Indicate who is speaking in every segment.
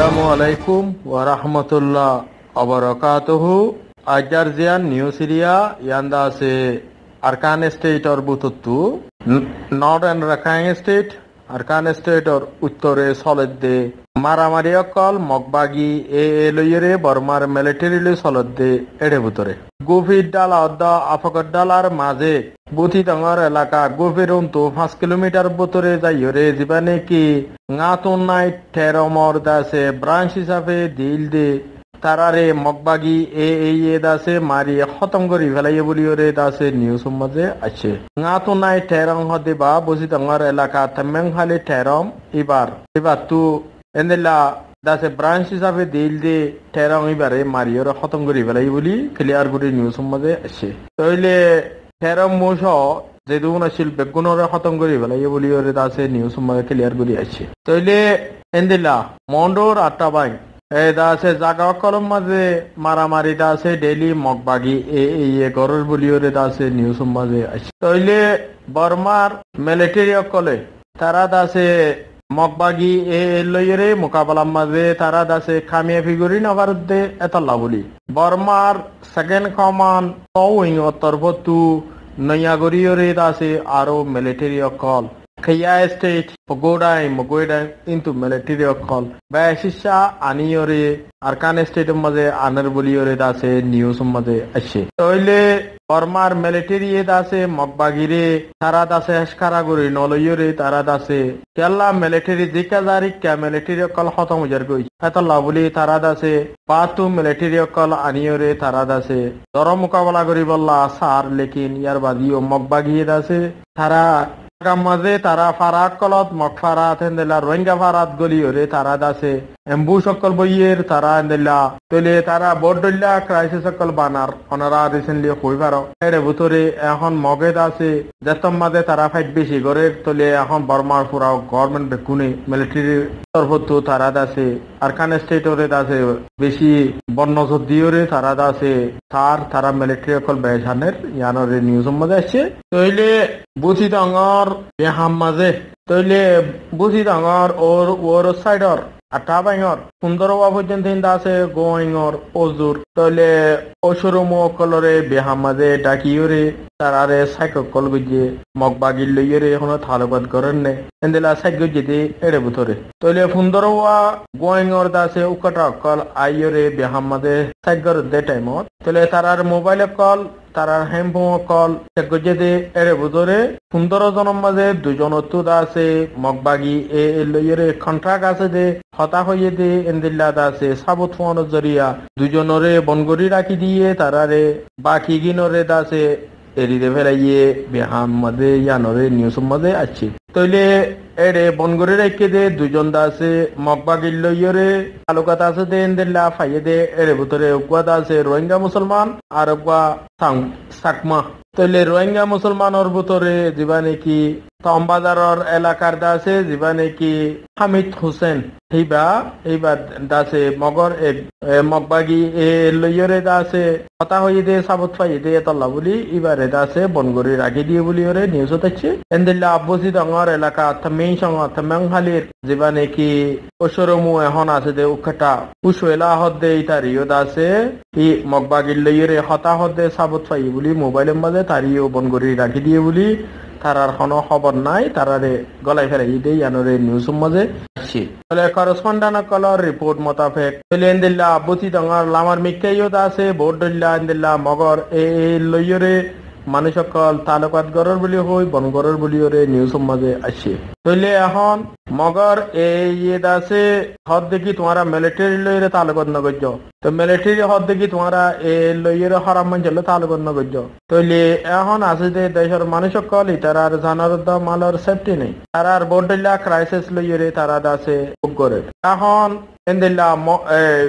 Speaker 1: আসসালামু আলাইকুম ওয়া রাহমাতুল্লাহ ওয়া বারাকাতুহু। আজারজিয়ান নিউ সিরিয়া ইয়ান্দা আছে আরকান স্টেট অর বুতত্তু north and Rakhine state Arakan state অর উত্তরে সলদে মারামারি অকল মগবাগি এ লইরে বর্মার মিলিটারি লই সলদে এড়ে বুতরে গভীর ডালা অদ্দা আফকর ডালার মাঝে বুথি ডাঙর এলাকা গভীর অন্তু 5 কিলোমিটার বুতরে যাইরে জীবানে কি ngaton নাই ঠেরমর দাসে ব্রাঞ্চ হিসাবে দিল দে তারারে মগবাগি এ দাসে মারি খতম করি ফেলাইয়ে বলিওরে দাসে নিউজ মাঝে আছে ngaton নাই ঠেরং হদে বা বুথি ডাঙর এলাকা থামেং খালি ঠেরম এবার তু এনেলা দাসে ব্রাঞ্চ হিসাবে দিল দে ঠেরং এবারে মারিওর খতম করি ফেলাই বলি ক্লিয়ার করে নিউজ মাঝে আছে তাইলে ঠেরম মোশ যেদুন আছিল বেগুনরে খতম করি ফেলাই বলি ওরে দাসে নিউজ মাঝে ক্লিয়ার করে আছে তাইলে এনেলা মন্ডোর আটটা বাই দাসে জাগা কলম মাঝে মারামারি দাসে ডেলি মগবাগি এ গরর বলি ওরে দাসে নিউজ মাঝে আছে তাইলে বর্মার মিলিটারি অকলে তারা দাসে মগবাগি এ লইরে মোকাবেলার মাঝে তারা দাসে খামিয়া ফিগুরি নভারদে এতলা বলি বর্মার সেকেন্ড কমান্ড উইং তরফতু নয়াগরিয়রে দাসে আরো মিলিটারি অকল খেয়া স্টেট পগোডাই মগোডাই কিন্তু মিলিটারি অকল বেশিসা আনিয়রে আরকান স্টেটের মাঝে আনার বলিয়রে দাসে নিউজ মাঝে আছে তাইলে বর্মার মিলিটারি দাসে মগবাগিরে তারা দাসে হেসকারা গরি নলইয়রে তারা দাসে কেলা মিলিটারি জিকা জারি কে মিলিটারি অকল খতম হজার গই এতলা বলি তারা দাসে পাতু মিলিটারি অকল আনিয়রে তারা দাসে দর মোকাবেলা করি বললা সার লেকিন ইয়ার বাদিও মগবাগিয়ে দাসে তারা মাঝে তারা ফারাক কলত মগফারা তেন্দেলা রোহিঙ্গা ফারাত গলিওরে তারা দাসে এম্বু সকল বইয়ের তারা এন্দেলা তলে তারা বড়ডল্লা ক্রাইসিস সকল বানার ওনারা রিসেন্টলি কইবার এর ভিতরে এখন মগে দাসে যেতম মাঝে তারা ফাইট বেশি করে তলে এখন বর্মার পুরা গভর্নমেন্ট বেকুনে মিলিটারি তরফতো তারা দাসে আরকান স্টেটরে দাসে বেশি বর্ণজোর দিওরে তারা দাসে তারা মিলিটারি সকল বেশানের ইয়ানরে নিউজ মধ্যে আসছে তইলে বুঝি ডাঙর বেহাম মাঝে তইলে বুঝি ডাঙর ওর সাইডর আটা বাইঙর সুন্দর হওয়া পর্যন্ত আছে গোয়ঙর অজুর তইলে অসুরম কলরে বেহাম মাঝে ডাকিওরে তারারে সাইকল গুজে মগবাগির লইয়েরে এখনো থালবাদ করেন নে এন্দেলা সাইক যেতে এড়ে বুতরে তইলে সুন্দর হওয়া গোয়ঙর দাসে উকটা কল আইয়রে বেহাম মাঝে সাইকর দে টাইমত তইলে তারার মোবাইল কল তারার হ্যাম্পো কল যেতে এড়ে বুতরে সুন্দর জনের মাঝে দুজন আছে মগবাগি এ লইয়েরে কন্ট্রাক্ট আছে দে হতা হইয়ে দে এন্দিল্লা আছে সাবত ফোনের জরিয়া দুজনরে বনগরি রাখি দিয়ে তারারে বাকি গিনরে দাসে এরিদে ফেলাইয়ে বেহাম মাঝে ইয়ানরে নিউজ মাঝে আছে তইলে এরে বনগরি রেখে দে দুজন দাসে মগবাগির লইয়েরে তালুকাত আছে দে এন্দিল্লা ফাইয়ে দে এরে ভিতরে উকুয়া আছে রোহিঙ্গা মুসলমান আর উকুয়া সাকমা তইলে রোহিঙ্গা মুসলমানের ভিতরে যিবা নাকি তমবাজারের এলাকার দাসে যিবা নাকি হামিদ হোসেন এইবার দাসে মগর মগবাগি এ লইয়রে দাসে কথা হয়ে দে সাবত পাই দে তল্লা বলি এবারে দাসে বনগরি রাখি দিয়ে বলি ওরে নিউজ হচ্ছে এন্দিল্লা আব্বসি ডাঙর এলাকা থামেই সঙ্গ থামেংহালির যিবা নাকি ওসরমু এখন আছে দে উখটা উসুয়েলা হদ্দে ইতারিও দাসে ই মগবাগির লইয়রে হতা হদ্দে সাবত পাই বলি মোবাইলের মাঝে তারিও বনগরি রাখি দিয়ে বলি তারার কোনো খবর নাই তারারে গলায় ফেলাই দেই আনরে নিউজ মাঝে আসছে তাহলে করসপন্ডেন্ট কলর রিপোর্ট মোতাবেক তাহলে এন্দিল্লা আব্বসি ডাঙর লামার মিকাইও দাসে বোর্ডল্লা এন্দিল্লা মগর এ লইয়রে মানুষ সকল তালুকাত গরর বলি হই বনগরর বলি ওরে নিউজ মাঝে আসছে তাহলে এখন মগর ইয়ে দাসে হদ দেখি তোমারা মিলিটারি লইরে তালুকাত নগজ্য তো মিলিটারি হদ দেখি তোমারা এ লইরে হরাম মঞ্চলে তালুকাত নগজ্য তাহলে এখন আছে যে দেশের মানুষ সকল তারার জানার মালর সেফটি নেই তারার বোর্ডল্লা ক্রাইসিস লইরে তারা দাসে করে এখন এন্দিল্লা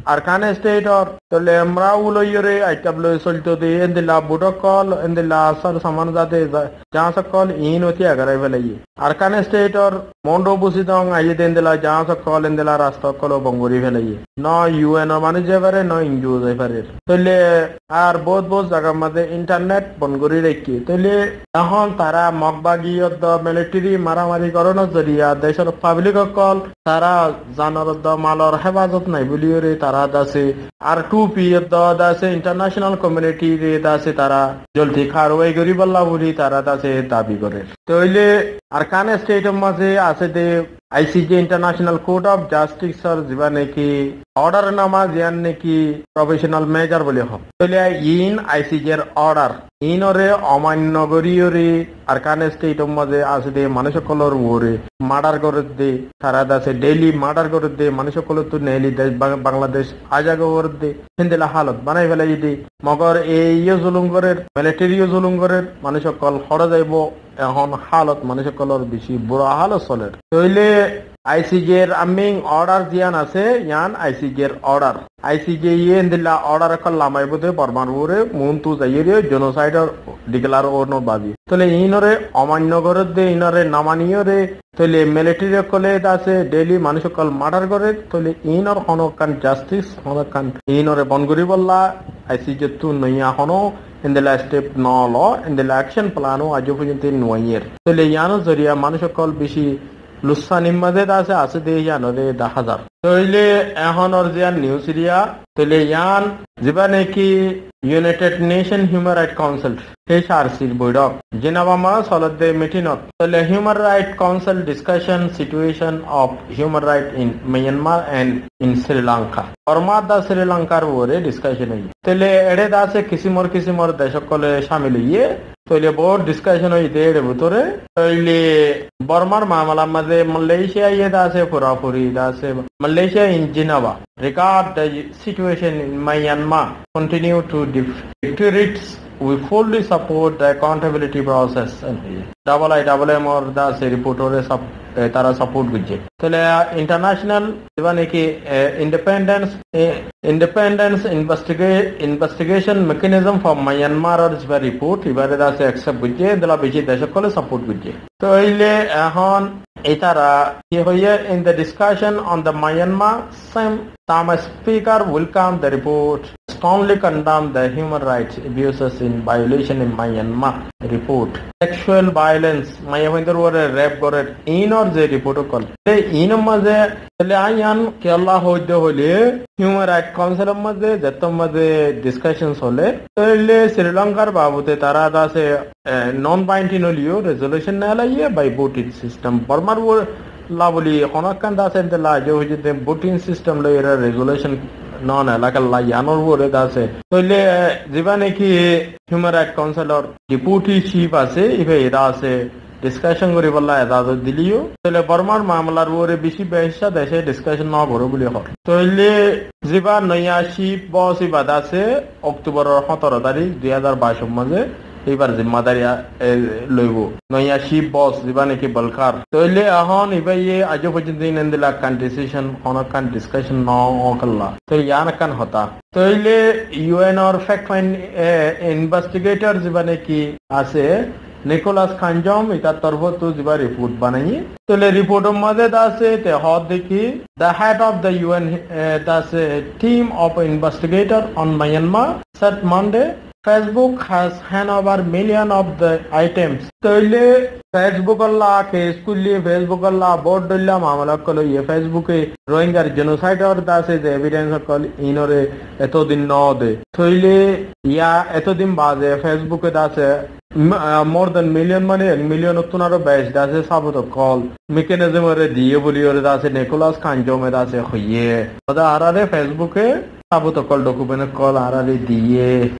Speaker 1: arkan state or to lemra ulo yore aitablo solto de endila budokol endila sar saman jate jansakol inoti agarai velai arkan state or mondo busidong ayide endila jansakol endila rastokol bongori velai no un or manuje pare no inju jai pare tole আর বহুত বহুত জায়গার মধ্যে internet বন্ধ করে রেখে তাহলে এখন তারা মগবাগি মিলিটারি মারামারি করানোর জরিয়া দেশের পাবলিক সকল তারা জানার মালর হেফাজত নাই বলিওরে তারা দাসে আর টুপি দাসে ইন্টারন্যাশনাল কমিউনিটি রে দাসে তারা জলদি কারওয়াই করি বললা বলি তারা দাসে দাবি করে তাহলে আর কানে স্টেটের মাঝে আছে যে ICJ ইন্টারন্যাশনাল কোর্ট অফ জাস্টিসর যেবা নাকি অর্ডার নামা জিয়ান নাকি প্রফেশনাল মেজার বলে হোক তাহলে ইন ICJ এর অর্ডার ইনরে অমান্য করিওরে আর কানে স্টেটের মাঝে আছে যে মানুষ সকলের ওরে মার্ডার করে দে তারা দাসে ডেইলি মার্ডার করে দে মানুষ সকলের তো নেলি দেশ বাংলাদেশ আজাগ করে দে হিন্দিলা হালত বানাই ফেলাই দে মগর এই জুলুম করে মিলিটারিও জুলুম করে মানুষ সকল হড়া যাইব এখন হালত মানুষ সকলের বেশি বুড়া হালত চলে তাইলে ICJ এর আমিং অর্ডার জিয়ান আছে ইয়ান ICJ এর অর্ডার ICJ দিলা অর্ডার করলামাই বোধে বর্মার উপরে মন তু যাইয়ে জেনোসাইডার ডিক্লার ওনো বাজি তাহলে ইনরে অমান্য করে দে ইনরে নামানিও রে তাহলে মিলিটারি কলে আছে ডেইলি মানুষ সকল মার্ডার করে তাহলে ইনর হনকান জাস্টিস হনকান ইনরে বন করি বললা ICJ তু নইয়া হনো ইনদিলা স্টেপ ন ল ইনদিলা অ্যাকশন প্ল্যানও আজ পর্যন্ত নয়ের তাহলে ইয়ানো জরিয়া মানুষ সকল বেশি লুসানির মধ্যে আছে দে ইয়ানরে 10,000 তাহলে এখন ওর জিয়ান নিউ সিরিয়া তাহলে ইয়ান যেবা নাকি united nation human right council HRCর বৈঠক জেনেভা মা সলদে মিটিনত তাহলে human right council discussion situation of human right in Myanmar and in Sri Lanka Burma দা শ্রীলঙ্কার ওরে ডিসকাশন হই তাহলে এড়ে দাসে কিসিমর দেশকলে শামিল হইয়ে তাহলে বহুত ডিসকাশন হইতে এর ভিতরে তাহলে বর্মার মামলার মধ্যে মালয়েশিয়া আছে পুরাপুরি আছে Malaysia in Geneva regard the situation in Myanmar continue to deteriorate. We fully support the accountability process. IIM or the report or tara support gujje. Tale international even ki independence investigation mechanism for Myanmar or is report ibare da se accept gujje dala beji deshakole support gujje. So ile ehon etara ki hoye in the discussion on the Myanmar some speaker welcome the report, strongly condemn the human rights abuses in violation in Myanmar report. Sexual violence Myanmar or rape gore in or the report call. They in maze tele ayan ke Allah hojde hole human rights council maze jatom maze discussions hole tele Sri Lankar babute tara da se non binding holiyo resolution na laiye by voting system Burma Lovely Honakan das and the large voting system layer regulation non alakala yanor wore dase so le jibaneki human rights council or deputy chief ase ibe edase discussion kori bolla edado dilio tole Burma mamlar wore bishi besha deshe discussion na goro boli hor so le jiba noya chief boss ibadase October 17 tarikh 2022 maze এবার জিম্মাদারি লইব নয়া sheep বস দিবা নাকি বলকার তাইলে এখন ইবাইয়ে আজ পর্যন্ত ইনদিলা কন্ডিশন অনকান ডিসকাশন ন অকল্লা তো ইয়ান কান হতা তাইলে ইউএন অর ফ্যাক্ট ফাইন্ড ইনভেস্টিগেটর দিবা নাকি আছে নিকোলাস খানজম এটা তরফতো দিবা রিপোর্ট বানাই তাহলে রিপোর্টের মধ্যে আছে তে হদ দেখি the head of the UN দাসে team of investigator on Myanmar said Monday Facebook has hand over million of the items. তাইলে Facebook Allah ke school Facebook Allah board dilla মামলা কল ये Facebook e রোহিঙ্গার জেনোসাইড আর দাসে যে evidence call ইনরে এতদিন ন দে তাইলে ইয়া এতদিন বাদে Facebook e দাসে more than million মানে million উত্তনারও বেশ দাসে সাবত কল মেকানিজম এর দিয়ে বলি ওরে দাসে নিকোলাস খানজমে দাসে হইয়ে ওদা আরারে Facebook e সাবত কল ডকুমেন্ট কল আরারে দিয়ে